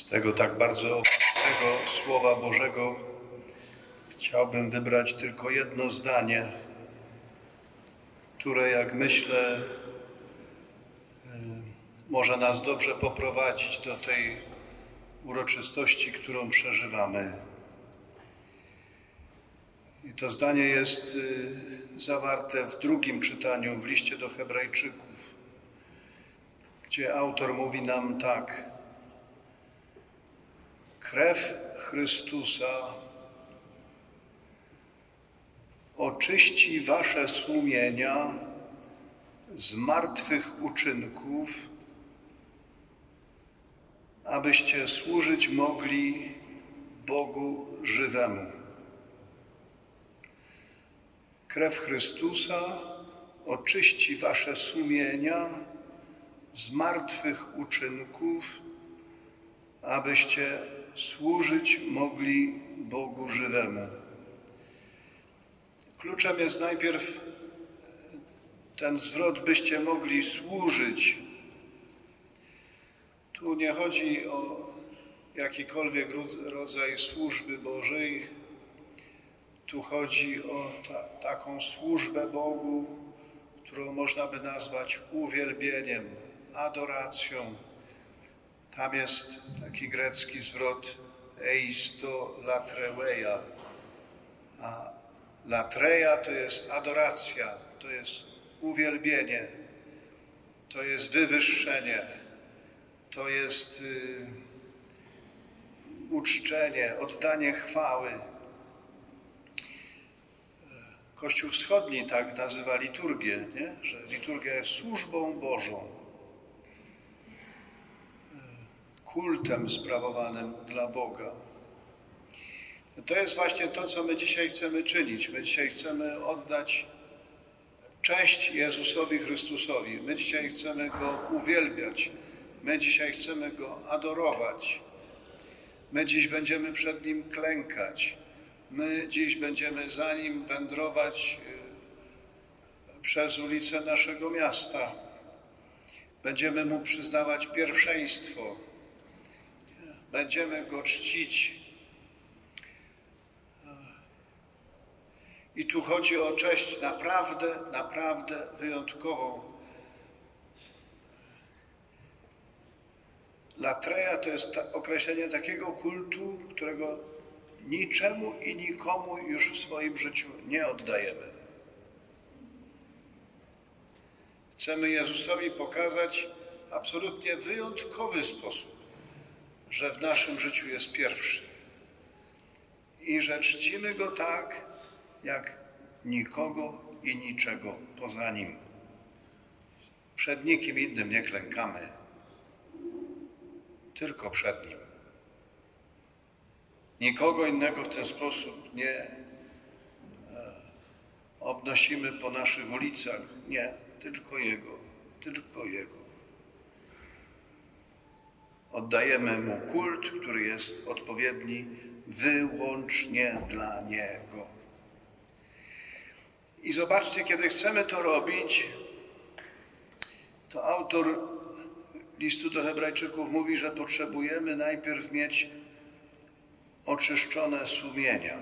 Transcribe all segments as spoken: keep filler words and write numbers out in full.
Z tego tak bardzo tego Słowa Bożego chciałbym wybrać tylko jedno zdanie, które, jak myślę, może nas dobrze poprowadzić do tej uroczystości, którą przeżywamy. I to zdanie jest zawarte w drugim czytaniu w liście do Hebrajczyków, gdzie autor mówi nam tak: krew Chrystusa oczyści wasze sumienia z martwych uczynków, abyście służyć mogli Bogu żywemu. Krew Chrystusa oczyści wasze sumienia z martwych uczynków, abyście służyć mogli Bogu żywemu. Kluczem jest najpierw ten zwrot, byście mogli służyć. Tu nie chodzi o jakikolwiek rodzaj służby Bożej. Tu chodzi o ta, taką służbę Bogu, którą można by nazwać uwielbieniem, adoracją. Tam jest taki grecki zwrot eisto latreia, a latreia to jest adoracja, to jest uwielbienie, to jest wywyższenie, to jest y, uczczenie, oddanie chwały. Kościół Wschodni tak nazywa liturgię, nie? Że liturgia jest służbą Bożą, kultem sprawowanym dla Boga. To jest właśnie to, co my dzisiaj chcemy czynić. My dzisiaj chcemy oddać cześć Jezusowi Chrystusowi. My dzisiaj chcemy Go uwielbiać. My dzisiaj chcemy Go adorować. My dziś będziemy przed Nim klękać. My dziś będziemy za Nim wędrować przez ulice naszego miasta. Będziemy Mu przyznawać pierwszeństwo. Będziemy Go czcić. I tu chodzi o cześć naprawdę, naprawdę wyjątkową. Latreia to jest określenie takiego kultu, którego niczemu i nikomu już w swoim życiu nie oddajemy. Chcemy Jezusowi pokazać absolutnie wyjątkowy sposób, że w naszym życiu jest pierwszy i że czcimy Go tak, jak nikogo i niczego poza Nim. Przed nikim innym nie klękamy, tylko przed Nim. Nikogo innego w ten sposób nie e, obnosimy po naszych ulicach. Nie, tylko Jego, tylko Jego. Oddajemy Mu kult, który jest odpowiedni wyłącznie dla Niego. I zobaczcie, kiedy chcemy to robić, to autor listu do Hebrajczyków mówi, że potrzebujemy najpierw mieć oczyszczone sumienia.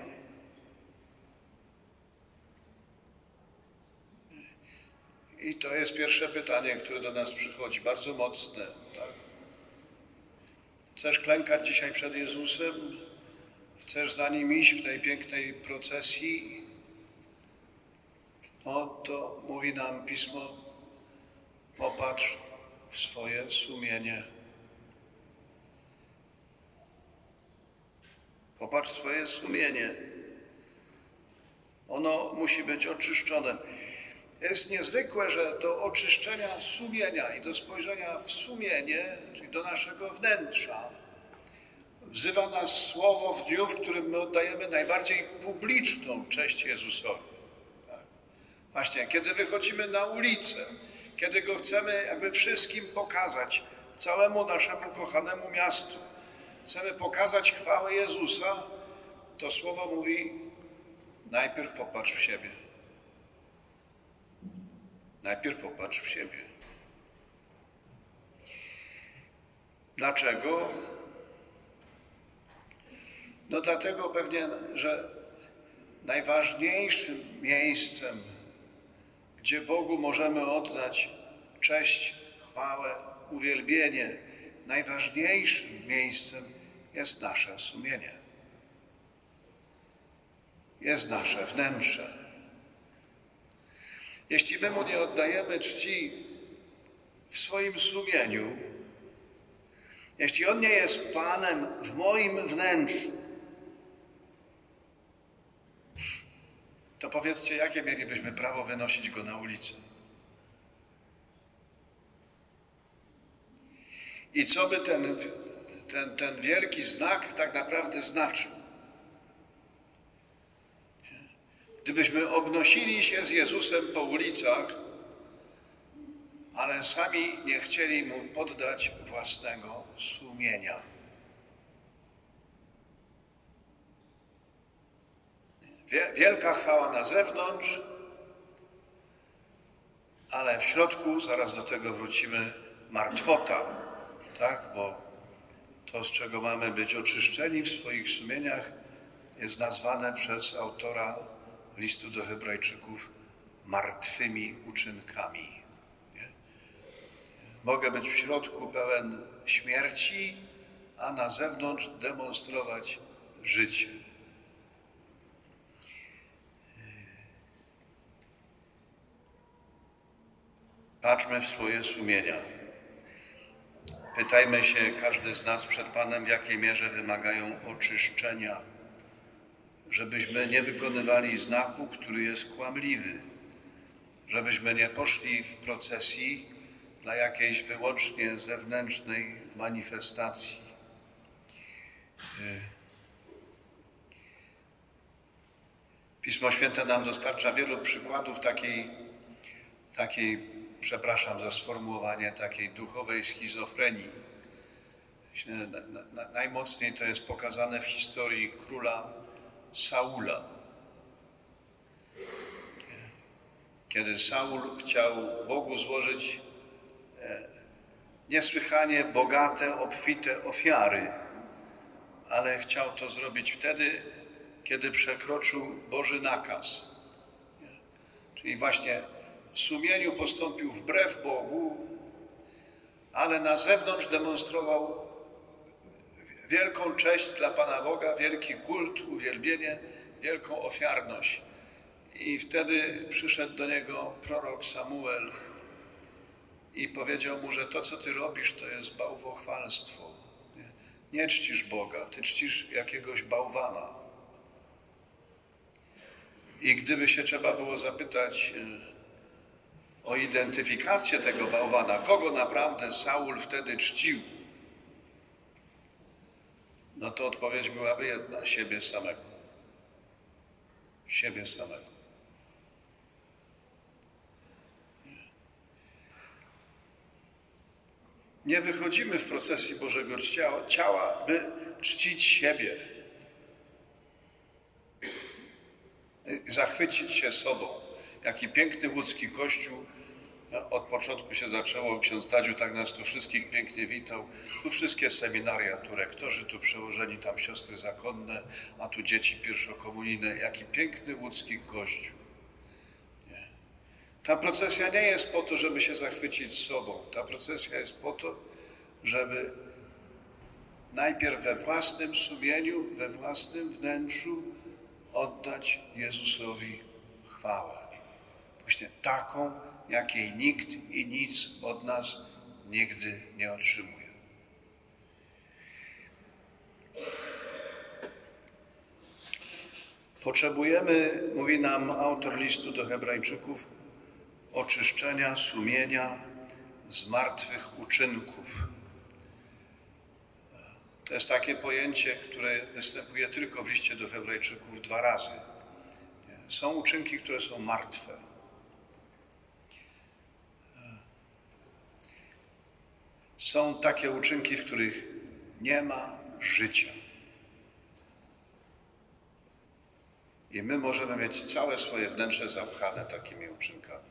I to jest pierwsze pytanie, które do nas przychodzi, bardzo mocne. Tak? Chcesz klękać dzisiaj przed Jezusem? Chcesz za Nim iść w tej pięknej procesji? No to mówi nam Pismo, popatrz w swoje sumienie. Popatrz w swoje sumienie. Ono musi być oczyszczone. Jest niezwykłe, że do oczyszczenia sumienia i do spojrzenia w sumienie, czyli do naszego wnętrza, wzywa nas Słowo w dniu, w którym my oddajemy najbardziej publiczną cześć Jezusowi. Tak? Właśnie, kiedy wychodzimy na ulicę, kiedy Go chcemy jakby wszystkim pokazać, całemu naszemu kochanemu miastu, chcemy pokazać chwałę Jezusa, to Słowo mówi, najpierw popatrz w siebie. Najpierw popatrz w siebie. Dlaczego? No dlatego pewnie, że najważniejszym miejscem, gdzie Bogu możemy oddać cześć, chwałę, uwielbienie, najważniejszym miejscem jest nasze sumienie. Jest nasze wnętrze. Jeśli my Mu nie oddajemy czci w swoim sumieniu, jeśli On nie jest Panem w moim wnętrzu, to powiedzcie, jakie mielibyśmy prawo wynosić Go na ulicę? I co by ten, ten, ten wielki znak tak naprawdę znaczył? Gdybyśmy obnosili się z Jezusem po ulicach, ale sami nie chcieli Mu poddać własnego sumienia. Wielka chwała na zewnątrz, ale w środku, zaraz do tego wrócimy, martwota, tak? Bo to, z czego mamy być oczyszczeni w swoich sumieniach, jest nazwane przez autora listu do Hebrajczyków martwymi uczynkami. Nie? Mogę być w środku pełen śmierci, a na zewnątrz demonstrować życie. Patrzmy w swoje sumienia. Pytajmy się, każdy z nas przed Panem, w jakiej mierze wymagają oczyszczenia, żebyśmy nie wykonywali znaku, który jest kłamliwy, żebyśmy nie poszli w procesji dla jakiejś wyłącznie zewnętrznej manifestacji. Pismo Święte nam dostarcza wielu przykładów takiej, takiej przepraszam za sformułowanie, takiej duchowej schizofrenii. Najmocniej to jest pokazane w historii króla Saula. Kiedy Saul chciał Bogu złożyć niesłychanie bogate, obfite ofiary, ale chciał to zrobić wtedy, kiedy przekroczył Boży nakaz. Czyli właśnie w sumieniu postąpił wbrew Bogu, ale na zewnątrz demonstrował wielką cześć dla Pana Boga, wielki kult, uwielbienie, wielką ofiarność. I wtedy przyszedł do niego prorok Samuel i powiedział mu, że to, co ty robisz, to jest bałwochwalstwo. Nie, nie czcisz Boga, ty czcisz jakiegoś bałwana. I gdyby się trzeba było zapytać o identyfikację tego bałwana, kogo naprawdę Saul wtedy czcił, no to odpowiedź byłaby jedna: siebie samego. Siebie samego. Nie wychodzimy w procesji Bożego ciała, by czcić siebie, zachwycić się sobą. Jaki piękny łódzki kościół. Od początku się zaczęło, ksiądz Tadziu tak nas tu wszystkich pięknie witał. Tu wszystkie seminaria, tu rektorzy, tu przełożeni, tam siostry zakonne, a tu dzieci pierwszokomunijne. Jaki piękny łódzki kościół. Nie. Ta procesja nie jest po to, żeby się zachwycić sobą. Ta procesja jest po to, żeby najpierw we własnym sumieniu, we własnym wnętrzu oddać Jezusowi chwałę. Właśnie taką, jakiej nikt i nic od nas nigdy nie otrzymuje. Potrzebujemy, mówi nam autor listu do Hebrajczyków, oczyszczenia sumienia z martwych uczynków. To jest takie pojęcie, które występuje tylko w liście do Hebrajczyków dwa razy. Są uczynki, które są martwe. Są takie uczynki, w których nie ma życia. I my możemy mieć całe swoje wnętrze zapchane takimi uczynkami.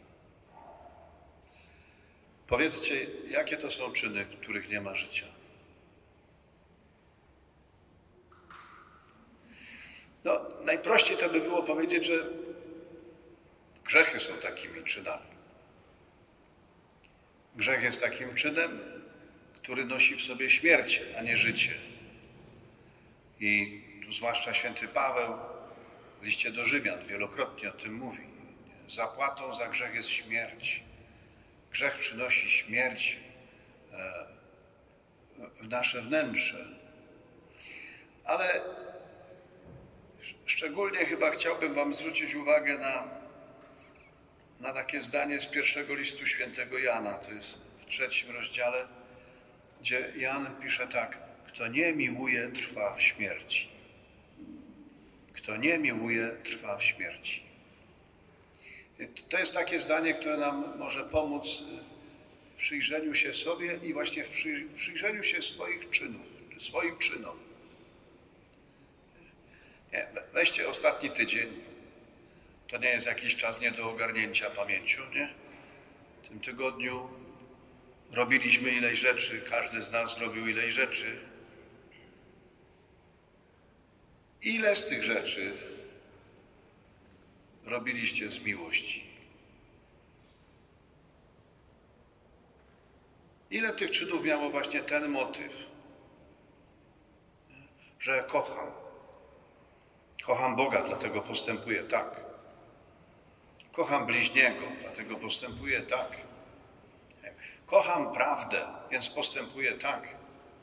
Powiedzcie, jakie to są czyny, w których nie ma życia? najprościej to by było powiedzieć, że grzechy są takimi czynami. Grzech jest takim czynem, który nosi w sobie śmierć, a nie życie. I tu zwłaszcza święty Paweł w liście do Rzymian wielokrotnie o tym mówi. Zapłatą za grzech jest śmierć. Grzech przynosi śmierć w nasze wnętrze. Ale szczególnie chyba chciałbym wam zwrócić uwagę na, na takie zdanie z pierwszego listu świętego Jana. To jest w trzecim rozdziale, gdzie Jan pisze tak: kto nie miłuje, trwa w śmierci. Kto nie miłuje, trwa w śmierci. To jest takie zdanie, które nam może pomóc w przyjrzeniu się sobie i właśnie w, przy, w przyjrzeniu się swoich czynów, swoim czynom. Nie, weźcie ostatni tydzień. To nie jest jakiś czas nie do ogarnięcia pamięcią, nie? W tym tygodniu robiliśmy ileś rzeczy, każdy z nas robił ileś rzeczy. Ile z tych rzeczy robiliście z miłości? Ile tych czynów miało właśnie ten motyw, że kocham. Kocham Boga, dlatego postępuję tak. Kocham bliźniego, dlatego postępuję tak. Kocham prawdę, więc postępuję tak.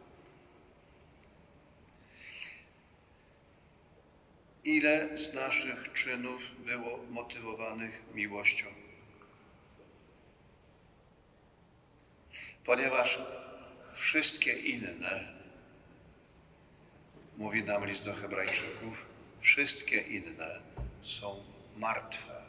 Ile z naszych czynów było motywowanych miłością? Ponieważ wszystkie inne, mówi nam list do Hebrajczyków, wszystkie inne są martwe.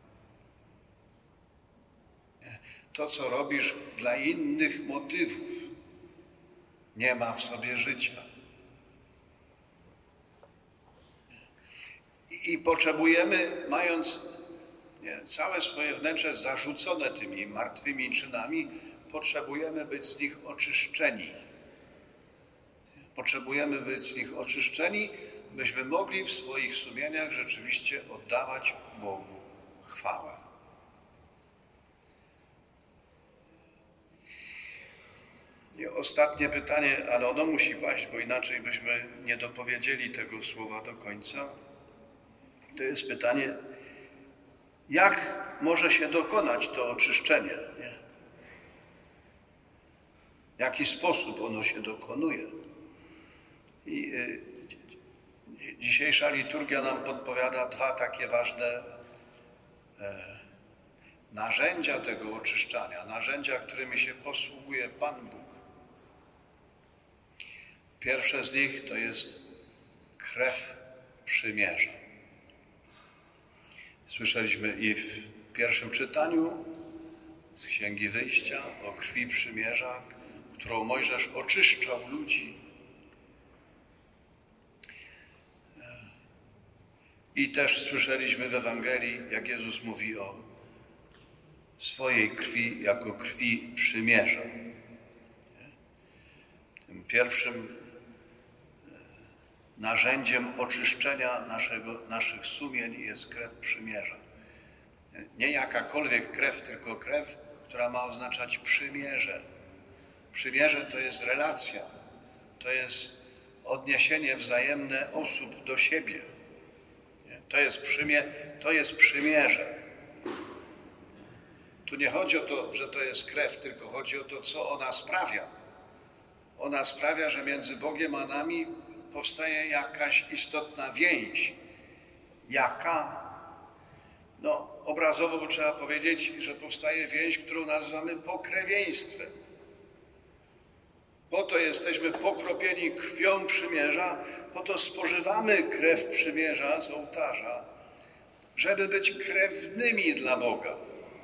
To, co robisz dla innych motywów, nie ma w sobie życia. I, i potrzebujemy, mając nie, całe swoje wnętrze zarzucone tymi martwymi czynami, potrzebujemy być z nich oczyszczeni. Potrzebujemy być z nich oczyszczeni, byśmy mogli w swoich sumieniach rzeczywiście oddawać Bogu chwałę. I ostatnie pytanie, ale ono musi paść, bo inaczej byśmy nie dopowiedzieli tego słowa do końca. To jest pytanie, jak może się dokonać to oczyszczenie? Nie? W jaki sposób ono się dokonuje? I y, dzisiejsza liturgia nam podpowiada dwa takie ważne y, narzędzia tego oczyszczania, narzędzia, którymi się posługuje Pan Bóg. Pierwsze z nich to jest krew przymierza. Słyszeliśmy i w pierwszym czytaniu z Księgi Wyjścia o krwi przymierza, którą Mojżesz oczyszczał ludzi. I też słyszeliśmy w Ewangelii, jak Jezus mówi o swojej krwi jako krwi przymierza. Tym pierwszym narzędziem oczyszczenia naszego, naszych sumień jest krew przymierza. Nie jakakolwiek krew, tylko krew, która ma oznaczać przymierze. Przymierze to jest relacja, to jest odniesienie wzajemne osób do siebie. To jest, przymie, to jest przymierze. Tu nie chodzi o to, że to jest krew, tylko chodzi o to, co ona sprawia. Ona sprawia, że między Bogiem a nami powstaje jakaś istotna więź. Jaka? No, obrazowo by trzeba powiedzieć, że powstaje więź, którą nazywamy pokrewieństwem. Po to jesteśmy pokropieni krwią przymierza, po to spożywamy krew przymierza z ołtarza, żeby być krewnymi dla Boga.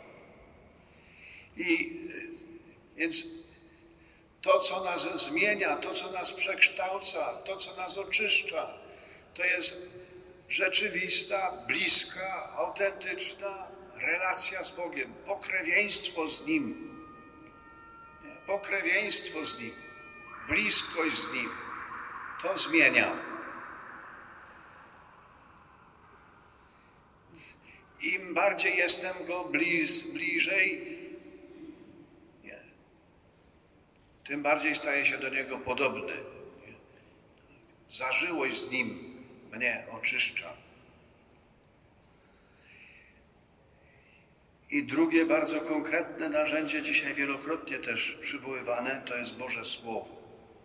I więc to, co nas zmienia, to, co nas przekształca, to, co nas oczyszcza, to jest rzeczywista, bliska, autentyczna relacja z Bogiem, pokrewieństwo z Nim. Pokrewieństwo z Nim, bliskość z Nim. To zmienia. im bardziej jestem Go bliz, bliżej, nie, tym bardziej staję się do Niego podobny. Nie. Zażyłość z Nim mnie oczyszcza. I drugie bardzo konkretne narzędzie, dzisiaj wielokrotnie też przywoływane, to jest Boże Słowo.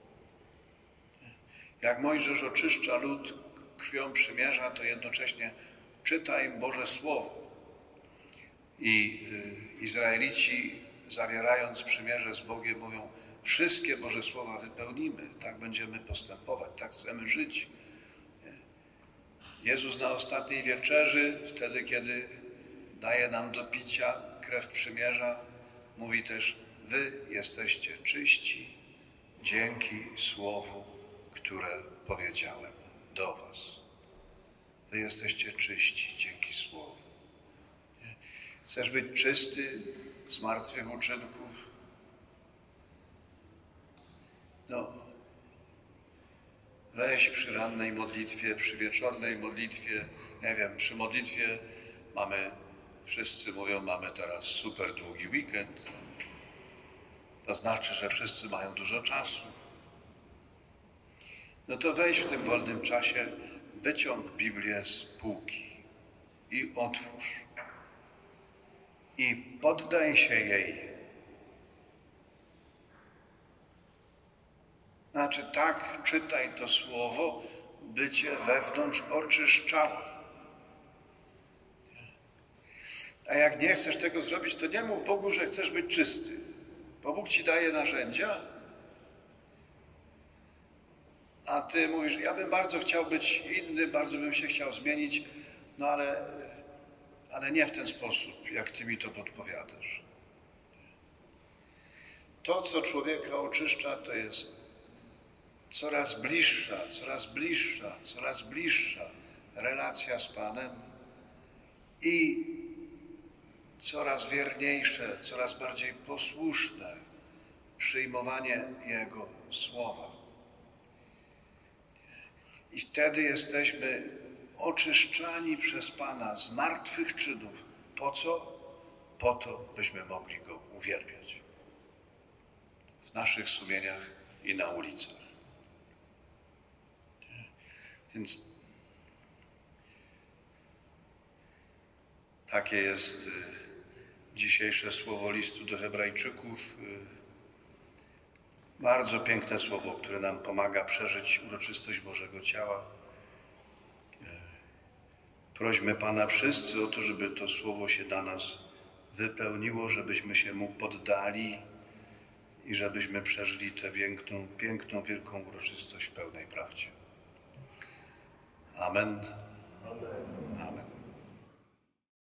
Jak Mojżesz oczyszcza lud krwią przymierza, to jednocześnie czyta im Boże Słowo. I y, Izraelici, zawierając przymierze z Bogiem, mówią: wszystkie Boże Słowa wypełnimy, tak będziemy postępować, tak chcemy żyć. Jezus na ostatniej wieczerzy, wtedy kiedy daje nam do picia krew przymierza, mówi też: wy jesteście czyści dzięki Słowu, które powiedziałem do was. Wy jesteście czyści dzięki Słowu. Nie? Chcesz być czysty z martwych uczynków? No, weź przy rannej modlitwie, przy wieczornej modlitwie, nie wiem, przy modlitwie mamy, wszyscy mówią, mamy teraz super długi weekend. To znaczy, że wszyscy mają dużo czasu. No to weź w tym wolnym czasie, wyciąg Biblię z półki i otwórz. I poddaj się jej. Znaczy tak czytaj to słowo, by cię wewnątrz oczyszczało. A jak nie chcesz tego zrobić, to nie mów Bogu, że chcesz być czysty. Bo Bóg ci daje narzędzia, a ty mówisz: ja bym bardzo chciał być inny, bardzo bym się chciał zmienić, no ale, ale nie w ten sposób, jak ty mi to podpowiadasz. To, co człowieka oczyszcza, to jest coraz bliższa, coraz bliższa, coraz bliższa relacja z Panem i coraz wierniejsze, coraz bardziej posłuszne przyjmowanie Jego słowa. I wtedy jesteśmy oczyszczani przez Pana z martwych czynów. Po co? Po to, byśmy mogli Go uwielbiać w naszych sumieniach i na ulicach. Więc takie jest dzisiejsze słowo listu do Hebrajczyków. Bardzo piękne słowo, które nam pomaga przeżyć uroczystość Bożego Ciała. Prośmy Pana wszyscy o to, żeby to słowo się dla nas wypełniło, żebyśmy się Mu poddali i żebyśmy przeżyli tę piękną, piękną, wielką uroczystość w pełnej prawdzie. Amen. Amen.